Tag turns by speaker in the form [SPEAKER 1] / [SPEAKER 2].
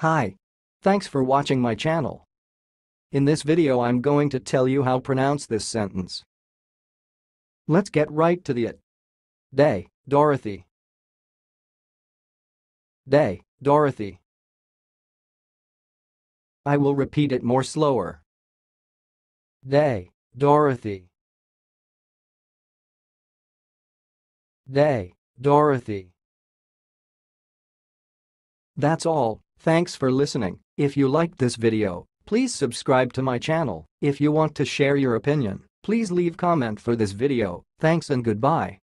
[SPEAKER 1] Hi. Thanks for watching my channel. In this video I'm going to tell you how to pronounce this sentence. Let's get right to it. Day, Dorothy. Day, Dorothy. I will repeat it more slower. Day, Dorothy. Day, Dorothy. That's all. Thanks for listening. If you liked this video, please subscribe to my channel. If you want to share your opinion, please leave comment for this video. Thanks and goodbye.